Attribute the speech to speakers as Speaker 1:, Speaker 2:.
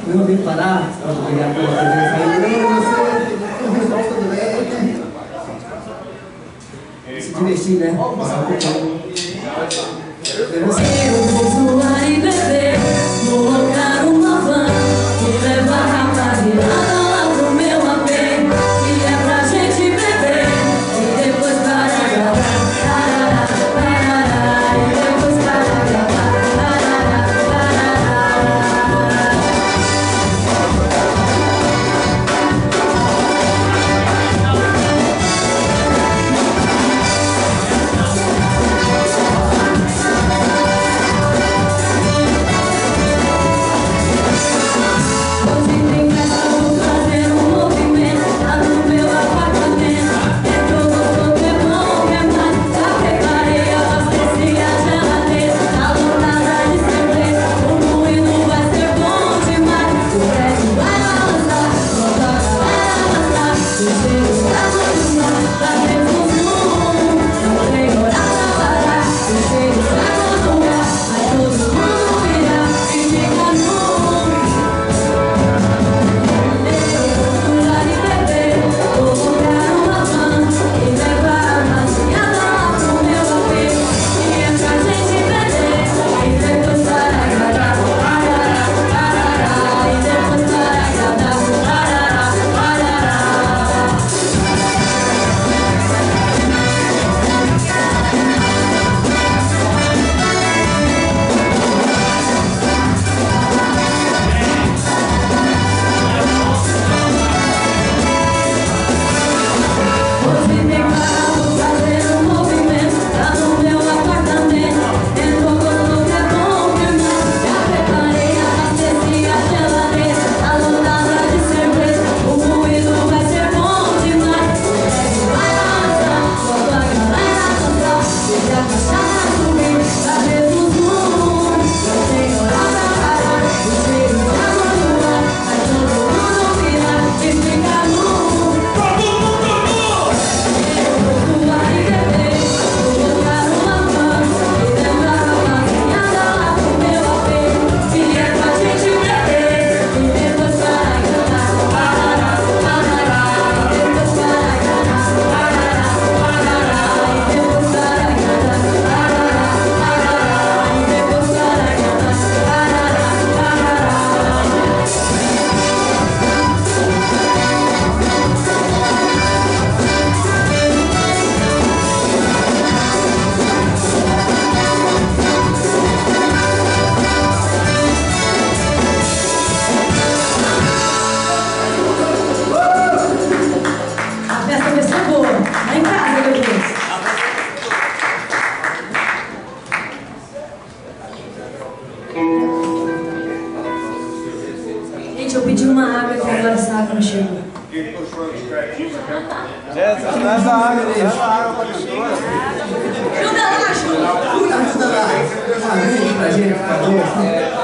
Speaker 1: não vim parar, obrigado pela presença aí. Se divertir, né? Passar um pouquinho. Eu vou zoar e beber, vou locar uma van e levar a rapaziada lá pro meu AP, que é pra gente beber e depois para gravar, e depois para gravar, eu pedi uma água que agora essa água não chegou.
Speaker 2: Traz a água, traz a água pra pessoa.
Speaker 1: Ajuda lá, ajuda lá. Ajuda pra gente, por favor.